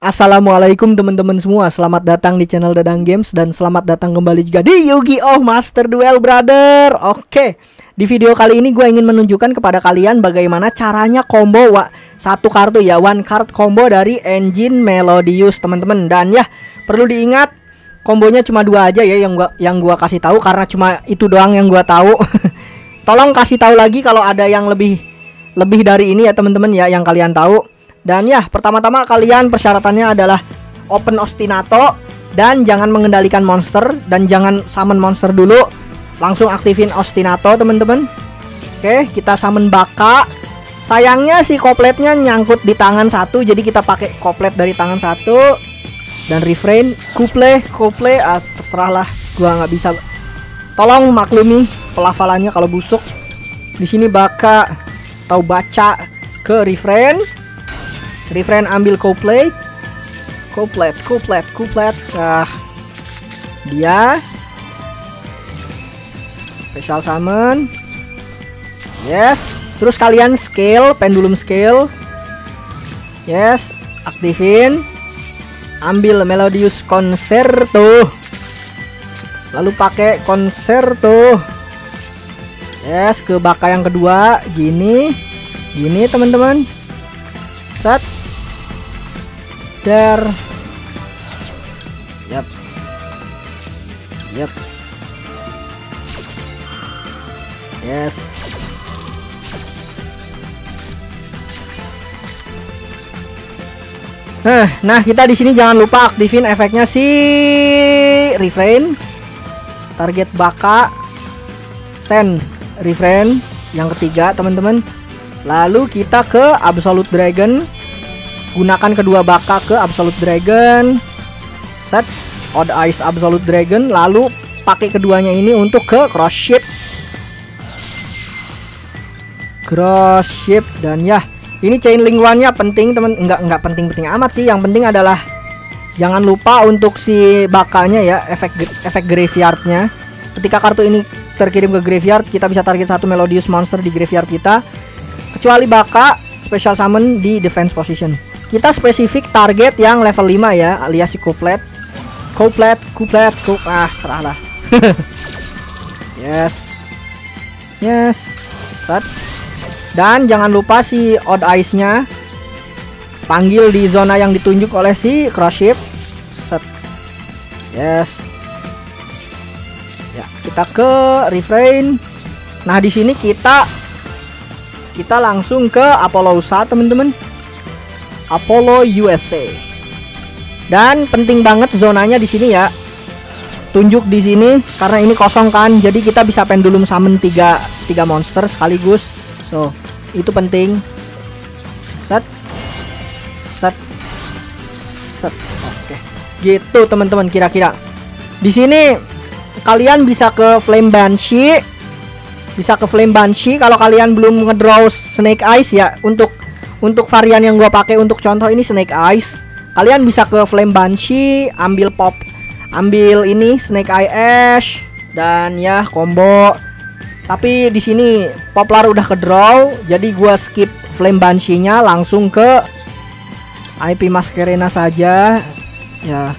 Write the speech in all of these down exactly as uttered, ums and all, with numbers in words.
Assalamualaikum teman-teman semua, selamat datang di channel Dadang Games dan selamat datang kembali juga di Yu-Gi-Oh! Master Duel Brother. Oke, di video kali ini gue ingin menunjukkan kepada kalian bagaimana caranya combo wa satu kartu ya, one card combo dari engine Melodius teman-teman. Dan ya, perlu diingat kombonya cuma dua aja ya yang gua yang gua kasih tahu karena cuma itu doang yang gua tahu. Tolong kasih tahu lagi kalau ada yang lebih lebih dari ini ya teman-teman ya yang kalian tahu. Dan ya, pertama-tama kalian persyaratannya adalah open ostinato dan jangan mengendalikan monster dan jangan summon monster dulu. Langsung aktifin ostinato, teman-teman. Oke, kita summon Baka. Sayangnya si kopletnya nyangkut di tangan satu, jadi kita pakai koplet dari tangan satu dan refrain, kuple, kuple, ah, terserahlah, gua nggak bisa. Tolong maklumi pelafalannya kalau busuk. Di sini Baka tahu baca ke refrain. Refrain ambil couplet, couplet, couplet, couplet. Nah, dia special summon. Yes. Terus kalian scale, pendulum scale. Yes. Aktifin. Ambil Melodius Concerto. Lalu pakai Concerto. Yes. Ke Baka yang kedua. Gini, gini teman-teman. Set. Der. Yap. Yap. Yes. Nah, nah kita di sini jangan lupa aktifin efeknya si refrain. Target Baka. Send refrain yang ketiga, teman-teman. Lalu kita ke Absolute Dragon. Gunakan kedua Baka ke Absolute Dragon. Set Odd Eyes Absolute Dragon. Lalu pakai keduanya ini untuk ke Cross Ship. Cross Ship. Dan ya, ini chain link one-nya penting teman. Enggak enggak penting-penting amat sih. Yang penting adalah jangan lupa untuk si Bakanya ya, efek efek graveyard-nya. Ketika kartu ini terkirim ke graveyard, kita bisa target satu Melodius monster di graveyard kita. Kecuali Baka special summon di defense position. Kita spesifik target yang level lima ya, alias si couplet. Couplet, couplet, couplet. Ah, serahlah. Yes. Yes. Set. Dan jangan lupa si Odd Eyes-nya panggil di zona yang ditunjuk oleh si Cross Ship. Set. Yes. Ya, kita ke refrain. Nah, di sini kita kita langsung ke Apollousa, teman-teman. Apollo U S A. Dan penting banget zonanya di sini ya. Tunjuk di sini karena ini kosong kan. Jadi kita bisa pendulum summon tiga tiga monster sekaligus. So, itu penting. Set. Set. Set. Oke. Gitu, teman-teman, kira-kira. Di sini kalian bisa ke Flame Banshee. Bisa ke Flame Banshee kalau kalian belum ngedraw Snake Eyes ya. Untuk untuk varian yang gua pakai untuk contoh ini Snake Eyes. Kalian bisa ke Flame Banshee, ambil pop, ambil ini Snake Eye Ash dan ya combo. Tapi di sini Poplar udah ke draw, jadi gua skip Flame Banshee-nya langsung ke I P Masquerena saja. Ya.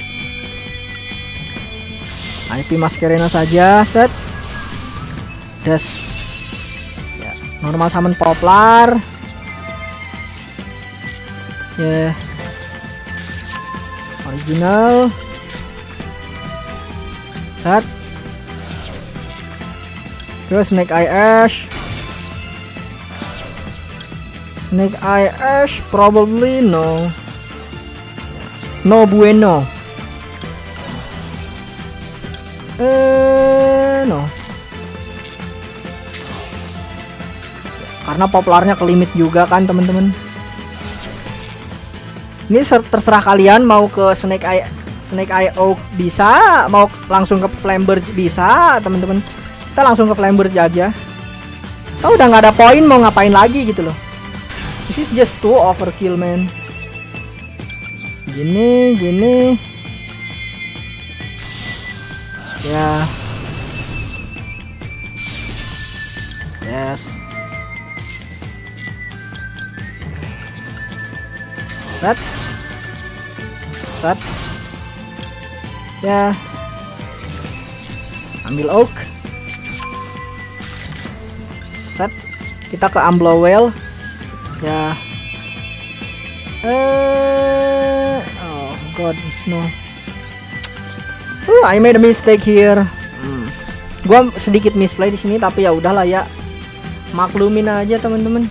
I P Masquerena saja, set. Des. Ya, normal summon Poplar. Ya. Yeah. Original. Set. Terus Snake Eye Ash. Snake Eye Ash probably no. No bueno. Eh no. Karena Poplarnya ke limit juga kan, teman-teman. Ini terserah kalian mau ke Snake Eye Snake Eye Oak bisa, mau langsung ke Flamberge bisa, teman-teman. Kita langsung ke Flamberge aja. Kita udah nggak ada poin, mau ngapain lagi gitu loh. This is just too overkill, man. Gini, gini. Ya. Yes. Set. Set. Ya. Ambil oak. Set. Kita ke Amblowell. Ya. Eh, oh god, no. Uh, I made a mistake here. Hmm. Gua sedikit misplay di sini, tapi ya udahlah ya. Maklumin aja teman-teman.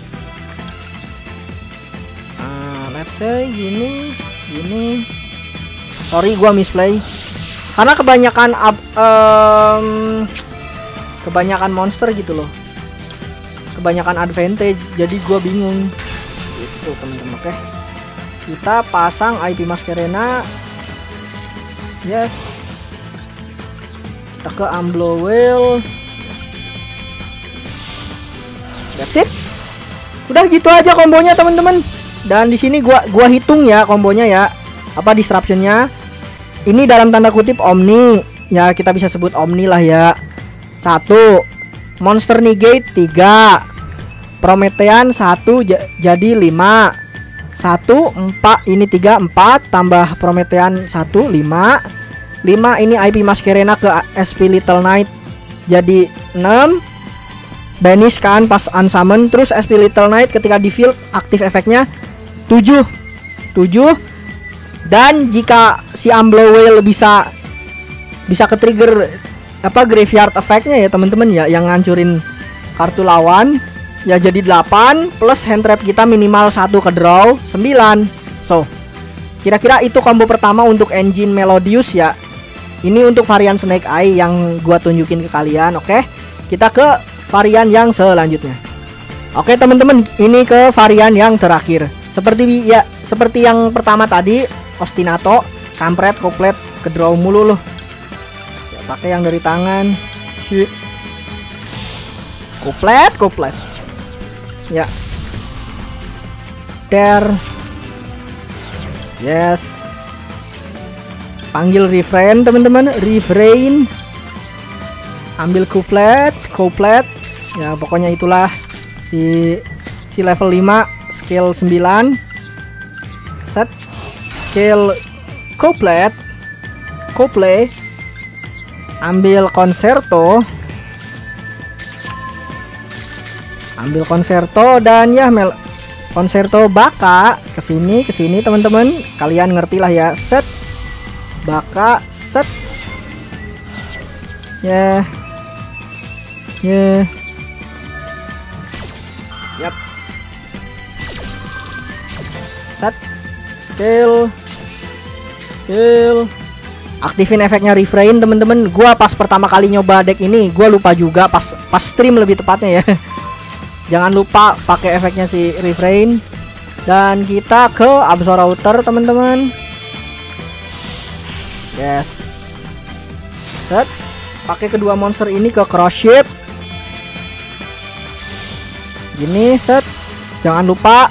Uh, let's say gini, gini. Sorry, gua misplay. Karena kebanyakan up, um, kebanyakan monster gitu loh. Kebanyakan advantage, jadi gua bingung. Itu teman-teman, oke. Kita pasang I P Masquerena. Yes. Kita ke Amblowell. That's it. Udah gitu aja kombonya teman-teman. Dan di sini gua gua hitung ya kombonya ya. Apa disruptionnya? Ini dalam tanda kutip Omni. Ya kita bisa sebut Omni lah ya. Satu. Monster negate tiga. Promethean satu jadi lima. Satu empat ini tiga empat tambah Promethean satu lima. lima ini I P Masquerena ke S P Little Knight jadi enam. Banish kan pas unsummon, terus S P Little Knight ketika di field aktif efeknya tujuh. tujuh. Dan jika si Amblowell bisa bisa ke trigger apa graveyard efeknya ya teman-teman ya, yang ngancurin kartu lawan ya, jadi delapan plus hand trap kita minimal satu ke draw sembilan. So kira-kira itu combo pertama untuk engine Melodious ya. Ini untuk varian Snake Eye yang gua tunjukin ke kalian. Oke, kita ke varian yang selanjutnya. Oke teman-teman, ini ke varian yang terakhir. Seperti ya, seperti yang pertama tadi, Ostinato, kampret, koplet, ke draw mulu loh. Ya, pakai yang dari tangan. Shit. Koplet, koplet. Ya. There. Yes. Panggil refrain teman-teman, refrain. Ambil couplet, couplet. Ya pokoknya itulah si si level lima, skill sembilan. Set. Skill couplet. Couplet. Ambil concerto. Ambil concerto dan ya mel concerto baka kesini kesini teman-teman, kalian ngerti lah ya. Set baka set ya ya yap set skill skill aktifin efeknya refrain teman-teman. Gua pas pertama kali nyoba deck ini gua lupa juga, pas pas stream lebih tepatnya ya. Jangan lupa pakai efeknya si refrain. Dan kita ke Absoluter teman-teman. Yes. Set. Pakai kedua monster ini ke Cross Ship. Gini set. Jangan lupa.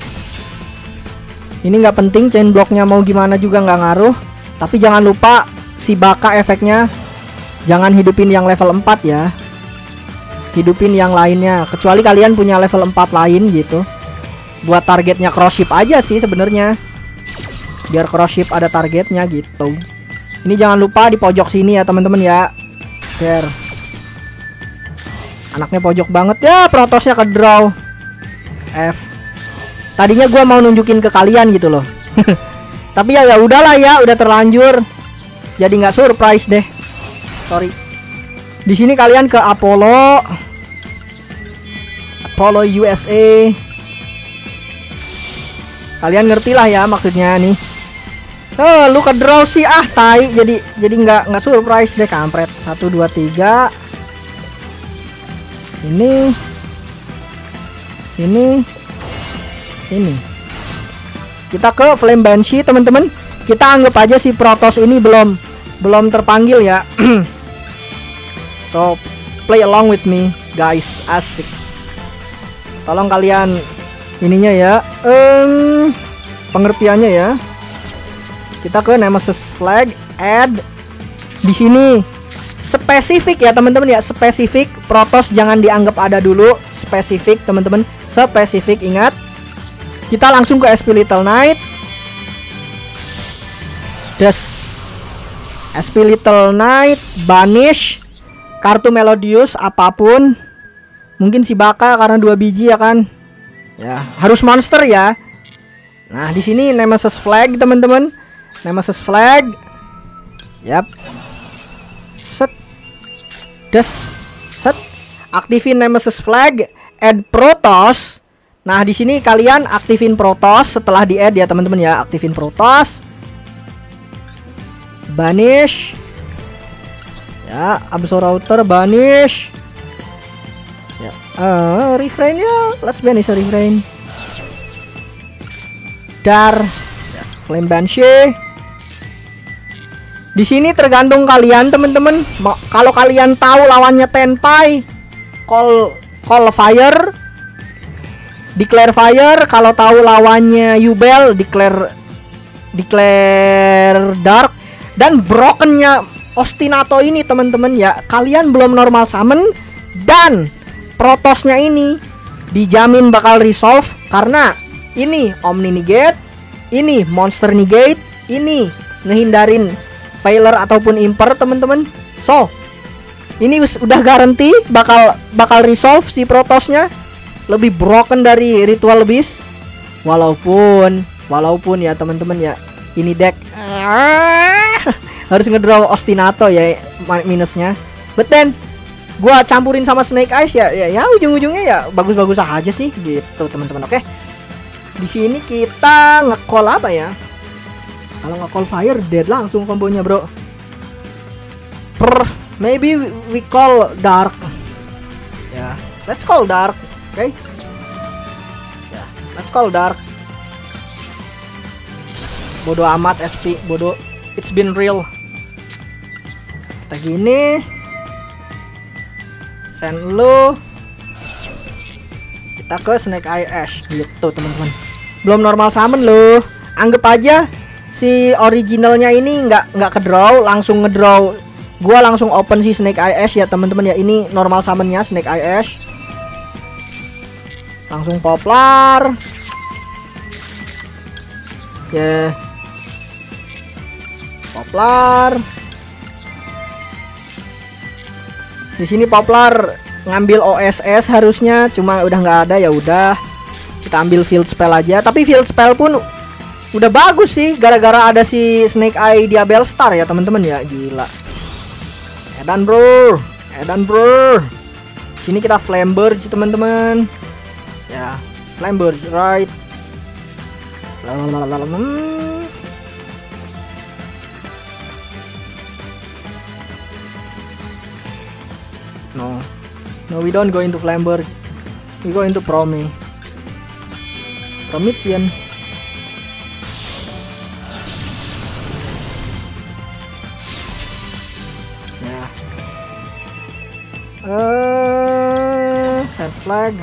Ini nggak penting chain blocknya mau gimana juga nggak ngaruh. Tapi jangan lupa si baka efeknya jangan hidupin yang level empat ya. Hidupin yang lainnya, kecuali kalian punya level empat lain gitu. Buat targetnya Cross Ship aja sih sebenarnya. Biar Cross Ship ada targetnya gitu. Ini jangan lupa di pojok sini ya teman-teman ya. Biar anaknya pojok banget ya, Protosnya ke draw F. Tadinya gua mau nunjukin ke kalian gitu loh. Tapi ya ya udahlah ya, udah terlanjur. Jadi nggak surprise deh. Sorry. Di sini kalian ke Apollo. Apollo U S A. Kalian ngerti lah ya maksudnya nih. Oh, lu ke draw sih ah, tai. Jadi jadi nggak nggak surprise deh, kampret. Satu dua tiga. Sini. Sini. Sini. Kita ke Flame Banshee teman-teman. Kita anggap aja si Protoss ini belum belum terpanggil ya. So play along with me guys, asik. Tolong kalian ininya ya, um, pengertiannya ya. Kita ke Nemesis Flag, add di sini spesifik ya teman-teman ya, spesifik. Protoss jangan dianggap ada dulu, spesifik teman-teman, spesifik, ingat. Kita langsung ke S P Little Knight. Des. S P Little Knight, Banish, kartu Melodius apapun. Mungkin si Baka karena dua biji ya kan. Ya, harus monster ya. Nah, di sini Nemesis Flag teman-teman. Nemesis Flag. Yap. Set. Des. Set. Aktifin Nemesis Flag, add Protoss. Nah, di sini kalian aktifin Protoss setelah di-add ya teman-teman ya. Aktifin Protoss. Banish. Ya, Absolutor banish. Ya, uh, refrain ya. Let's banish a refrain. Dar. Ya, Flame Banshee. Di sini tergantung kalian teman-teman. Kalau kalian tahu lawannya Tenpai, call call fire, declare fire. Kalau tahu lawannya Yubel, declare declare dark. Dan brokennya Ostinato ini teman-teman ya, kalian belum normal summon dan Protosnya ini dijamin bakal resolve karena ini Omni Negate, ini Monster Negate, ini ngehindarin Failure ataupun Imper teman-teman. So ini udah garanti bakal bakal resolve si Protosnya, lebih broken dari Ritual Beast. Walaupun walaupun ya teman-teman ya, ini deck harus ngedraw Ostinato ya minusnya. But then gua campurin sama Snake Eyes ya ya, ya ujung-ujungnya ya bagus-bagus aja sih gitu teman-teman. Oke. Di sini kita nge-call apa ya? Kalau nge-call fire dead langsung kombonya, bro. Per maybe we call dark. Ya, let's call dark. Oke. Okay? Ya, let's call dark. Bodoh amat S P, bodoh. It's been real. Kita gini. Send lu. Kita ke Snake Eye Ash gitu teman-teman. Belum normal summon lu. Anggap aja si originalnya ini nggak nggak ke draw, langsung ngedraw. Gua langsung open si Snake Eye Ash ya teman-teman ya. Ini normal summonnya Snake Eye Ash. Langsung poplar. Ya. Yeah. Poplar. Di sini poplar ngambil O S S harusnya, cuma udah nggak ada ya udah. Kita ambil field spell aja, tapi field spell pun udah bagus sih gara-gara ada si Snake Eye Diabell Star ya teman-teman ya, gila. Edan bro, Edan bro. Sini kita Flamberge teman-teman. Ya, Flamberge right. Lalalalalalala. No, no, we don't go into Flamberge. We go into Promi. Promethean. Ya. Uh, set flag.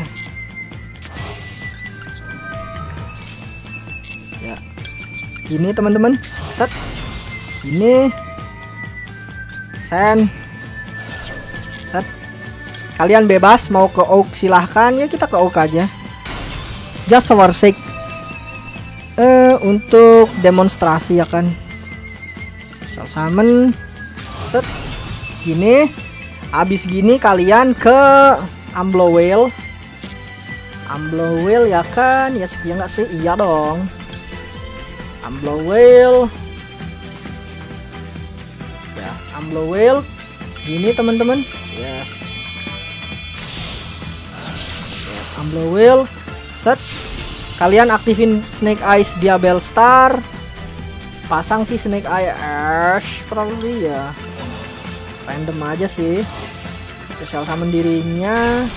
Ya. Ini teman-teman. Set. Ini. Send. Set. Kalian bebas mau ke Oak silahkan ya, kita ke Oak aja. Just for sake eh untuk demonstrasi ya kan. Summon set gini. Abis gini kalian ke Umblow Whale. Umblow Whale ya kan. Ya ya nggak sih? Iya dong. Umblow Whale. Ya, Umblow Whale. Gini teman-teman. Yes. Umblow Whale, set. Kalian aktifin Snake Eyes Diabell Star. Pasang si Snake Eye Ash probably ya. Random aja sih. Special summon dirinya.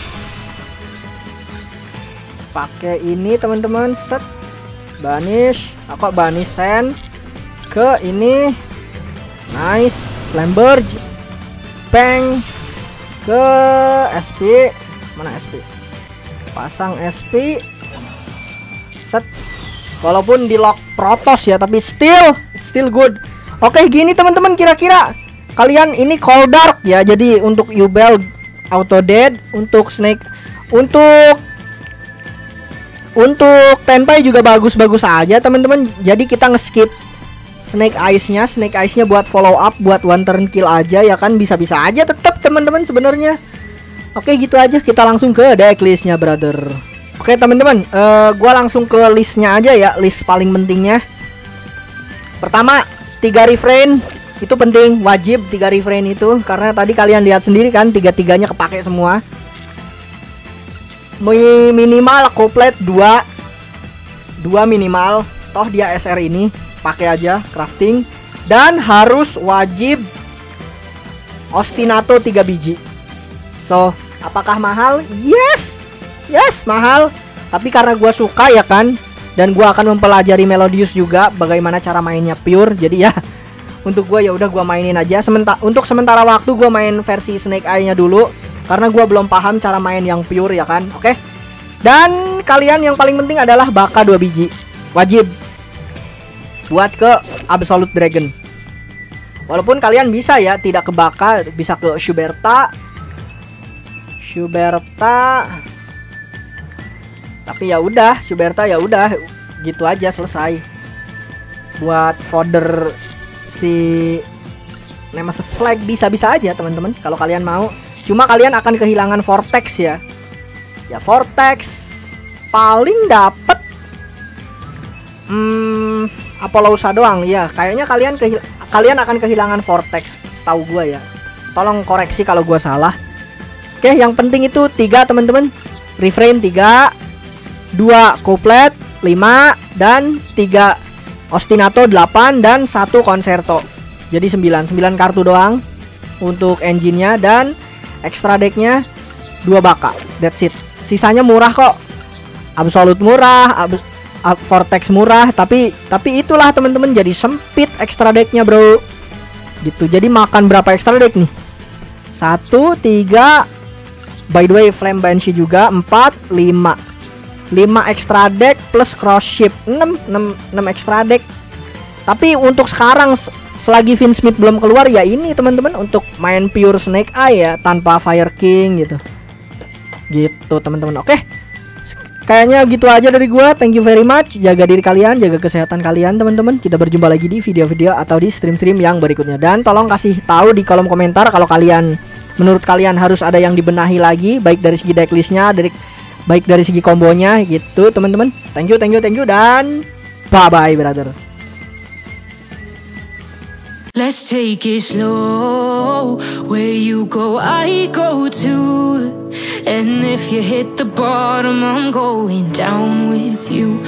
Pakai ini teman-teman, set. Banish, aku banish send ke ini. Nice, Flamberge. Bang ke S P. Mana S P? Pasang S P. Set. Walaupun di lock Protoss ya, tapi still it's still good. Oke, gini teman-teman, kira-kira kalian ini call dark ya. Jadi untuk Yubel auto dead, untuk Snake, untuk untuk Tenpai juga bagus-bagus aja teman-teman. Jadi kita nge-skip Snake Eyes-nya, Snake Eyes-nya buat follow up, buat one turn kill aja ya kan, bisa-bisa aja tetap teman-teman sebenarnya. Oke, gitu aja, kita langsung ke deck list-nya, brother. Oke, teman-teman, uh, gua langsung ke list-nya aja ya, list paling pentingnya. Pertama, tiga refrain. Itu penting, wajib tiga refrain itu, karena tadi kalian lihat sendiri kan, tiga-tiganya kepake semua. Minimal couplet dua dua minimal, toh dia S R ini, pakai aja crafting. Dan harus wajib ostinato tiga biji. So, apakah mahal? Yes, yes mahal. Tapi karena gua suka ya kan, dan gua akan mempelajari Melodius juga bagaimana cara mainnya pure. Jadi ya, untuk gua ya udah gua mainin aja. Sementara untuk sementara waktu gua main versi Snake Eye-nya dulu, karena gua belum paham cara main yang pure ya kan. Oke. Dan kalian yang paling penting adalah baka dua biji. Wajib buat ke Absolute Dragon. Walaupun kalian bisa ya tidak ke baka, bisa ke Shuberta. Shuberta. Tapi ya udah, Shuberta ya udah gitu aja selesai. Buat fodder si Nemesis Flag bisa-bisa aja teman-teman kalau kalian mau. Cuma kalian akan kehilangan Vortex ya. Ya Vortex paling dapet hmm, Apollousa doang ya. Kayaknya kalian kehil kalian akan kehilangan Vortex setahu gua ya. Tolong koreksi kalau gua salah. Oke, yang penting itu tiga teman-teman. Refrain tiga, dua couplet lima, dan tiga ostinato delapan, dan satu concerto. Jadi sembilan, sembilan kartu doang untuk engine-nya, dan extra deck-nya dua baka. That's it. Sisanya murah kok. Absolute murah, ab ab Vortex murah, tapi tapi itulah teman-teman, jadi sempit extra deck-nya, bro. Gitu. Jadi makan berapa extra deck nih? Satu, tiga. By the way, Flame Banshee juga empat, lima. lima extra deck plus cross ship. enam, enam, enam extra deck. Tapi untuk sekarang selagi Vince Smith belum keluar ya ini teman-teman, untuk main pure Snake Eye ya, tanpa Fire King gitu. Gitu teman-teman. Oke, kayaknya gitu aja dari gua. Thank you very much. Jaga diri kalian, jaga kesehatan kalian teman-teman. Kita berjumpa lagi di video-video atau di stream-stream yang berikutnya. Dan tolong kasih tahu di kolom komentar kalau kalian, menurut kalian harus ada yang dibenahi lagi, baik dari segi decklistnya, dari baik dari segi kombonya gitu teman-teman. Thank you, thank you, thank you, dan bye bye, brother. Let's take it slow. Where you go, I go too. And if you hit the bottom, I'm going down with you.